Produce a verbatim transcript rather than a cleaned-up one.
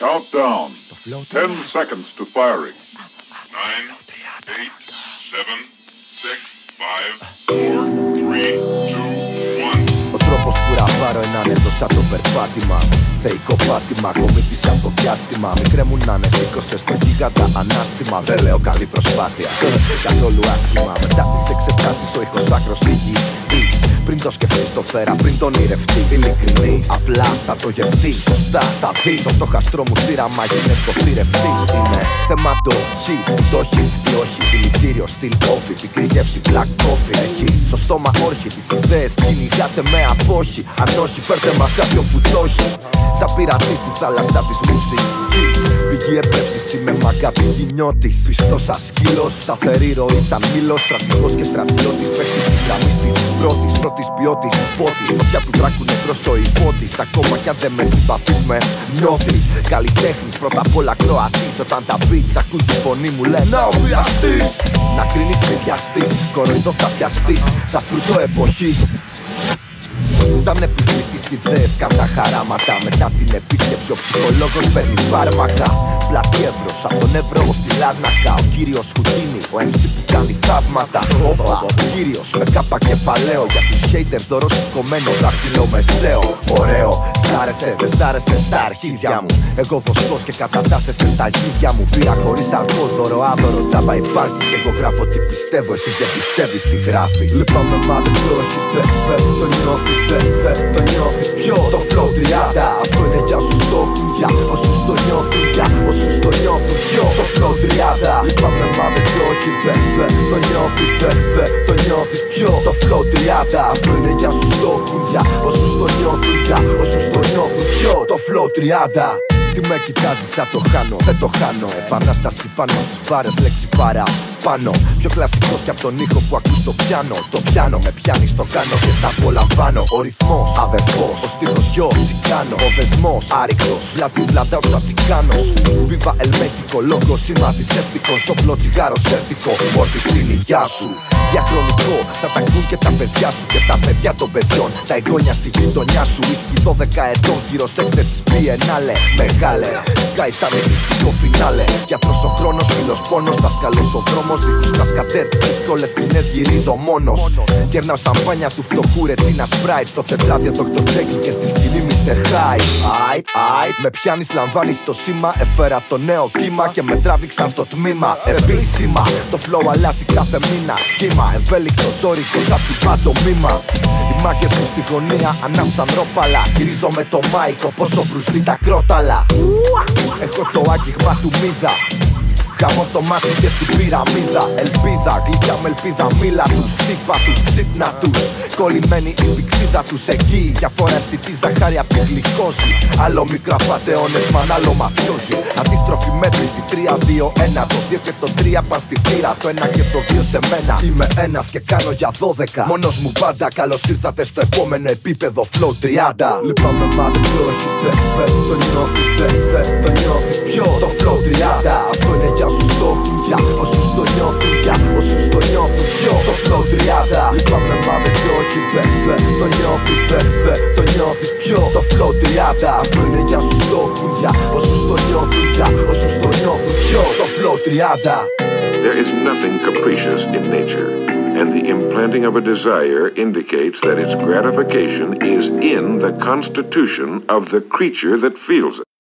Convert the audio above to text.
Countdown. Ten seconds to firing. Nine, eight, seven, six, five, four, three, two, one. Ο τρόπος που ραπάρω είναι το σαν το περπάτημα. Θεϊκό πάτημα, κομίτη σαν το διάστημα. Μην κρέμουν να είναι σήκωσε στο γίγαντα ανάστημα. Δεν λέω καλή προσπάθεια, καθόλου άσχημα. Μετά τις εξετάσεις ο ήχος άκρος ηγητής. Πριν το σκεφτείς το φέρα, πριν τον ηρευτείς. Ειλικρινής, απλά θα το γευτείς. Σωστά θα δεις, στο στόχαστρο μου στήραμα γίνεται το θηρευτής. Είναι θέμα το χεις, το έχεις ή όχι. Δηλητήριο, στυλ όφι, πικρή γεύση, black coffee. Έχει στο στόμα όρχη, τις ιδέες κυνηγάτε με απόχη. Αν όχι, φέρτε μας κάποιον που το έχει. Σαν πειρατής στη θάλασσα της μουσικής. Πηγή εμπνεύσης, είμαι μαγκα πηγή νιώτης. Πιστός σαν σκύλος, σταθερή ροή σαν μήλος. Στρατηγός και στρατιώτης, παίχτης της γραμμής της πρώτης. Πρώτης ποιότης, πότης. Φωτιά που τράκουν νεκρός ο υπότης. Ακόμα κι αν δεν με συμπαθείς με νιώθεις. Καλλιτέχνης, πρώτα απ' όλα Κροατής. Όταν τα beats ακούν τη φωνή μου λένε να ο βιαστής. Να κρίνεις μη βιαστείς, κοροϊδό θα πιαστείς. Σαν φρούτο εποχής. Σαν επιβλητής ιδέες καν τα χαράματα. Μετά την επίσκεψη ο ψυχολόγος παίρνει φάρμακα. Πλατή εύρος, απ' τον Εύρο ως τη Λάρνακα. Ο κύριος Χουτίνη, ο εμ σι που κάνει θαύματα. Όπα, ο κύριος με κάπα κεφαλαίο. Για τους haters δώρο σηκωμένο δάχτυλο μεσαίο. Ωραίο, σ' άρεσε, δεν σ' άρεσε τα αρχίδια μου. Εγώ βοσκός και κατατάσσεσαι τα γίδια μου. Πήρα χωρίς αργό, δώρο άδωρο, τσάμπα υπάρχεις. Εγώ γράφω τι πιστεύω, εσύ δεν πιστεύεις τι γράφεις. Λυπάμαι μα δεν το έχεις, δε, δε, το νιώθεις, δε, δε, το νιώθεις πιο. Το flow τριάντα, αυτό είναι για όσους το έχουν, για όσους το νιώθουν, για όσους το νιώθουν πιο. Το flow τριάντα, λυπάμαι μα δεν το έχεις, δε, δε, το νιώθεις, δε, δε, το νιώθεις πιο. Το flow τριάντα, αυτό είναι για όσους το έχουν, για όσους το νιώθουν, για όσους το νιώθουν πιο. Το flow τριάντα. Τι με κοιτάζεις σαν το χάνω, δεν το χάνω. Επανάσταση πάνω στις μπάρες, λέξη παρά πάνω. Πιο κλασικός κι απ' τον ήχο που ακούς το πιάνο. Το πιάνο με πιάνει στο κάνω και τα απολαμβάνω. Ο ρυθμός, αδερφός, ο στίχος γιος, τσικάνο. Ο δεσμός, άρρηκτος, δηλαδή βλαντάω σαν τσικάνος. Viva el México, λόγο σήμα αντισέπτικο. Σοπλό τσιγάρο σέρτικο, μόρτι στην υγειά σου. Διαχρονικό, θα τα ακούν και τα παιδιά σου και τα παιδιά των παιδιών. Τα εγγόνια στη γειτονιά σου, ίσκι δώδεκα ετών. Γύρος έκθεσης πιενάλε, μεγάλε. Σκάει σαν εκρηκτικό φινάλε. Γιατρός ο χρόνος, φίλος πόνος. Δάσκαλος ο δρόμος, δίχους κασκατέρ. Δύσκολες σκηνές γυρίζω μόνος. Κερνάω σαμπάνια του φτωχού ρετσίνα σπράιτ. Στο τετράδιο Δόκτωρ Τζέκιλ και στη σκηνή μίστερ Hyde. Άιτ, άιτ, με πιάνεις, λαμβάνεις το σήμα. Έφερα το νέο κύμα και με τράβηξαν στο τμήμα. Επίσημα, το flow αλλάζει κάθε μήνα. Σχήμα, ευέλικτος, όρικος απ' την παντομήμα. Οι μάγκες μου στη γωνία ανάψαν ρόπαλα. Γυρίζω με το μάικο πόσο μπρουστεί τα κρόταλα. Έχω το άγγιγμα του μίδα. Χαμώ το μάτι και την πυραμίδα. Ελπίδα, γλυκιά με ελπίδα. Μίλα τους, χτύπα τους, ξύπνα τους. Κολλημένη η πηξίδα τους εκεί. Διαφορά αισθητή ζαχάρι απ' την γλυκόζη. Άλλο μικρά πατεώνες, μαν άλλο μαφιόζι. Αντίστροφη μέτρηση, τρία, δύο, ένα. Το δύο και το τρία παν στη θύρα. Το ένα και το δύο σε μένα. Είμαι ένας και κάνω για δώδεκα. Μόνος μου πάντα, καλώς ήρθατε στο επόμενο επίπεδο flow τριάντα. Λυπάμαι μα δεν το έχεις, δε, δε, το νιώθεις, δε, δε, το νιώθεις πιο. Το flow τριάντα, αυτό είναι για όσους το έχουν, για όσους το νιώθουν, για όσους το νιώθουν πιο. Το flow τριάντα, λυπάμαι μα δεν το έχεις, δε, δε, το νιώθεις, δε, δε, το νιώθεις πιο. Το flow τριάντα, αυτό είναι για όσους το έχουν, για όσους το νιώθουν, για όσους το νιώθουν πιο. Το flow τριάντα. There is nothing capricious in nature, and the implanting of a desire indicates that its gratification is in the constitution of the creature that feels it.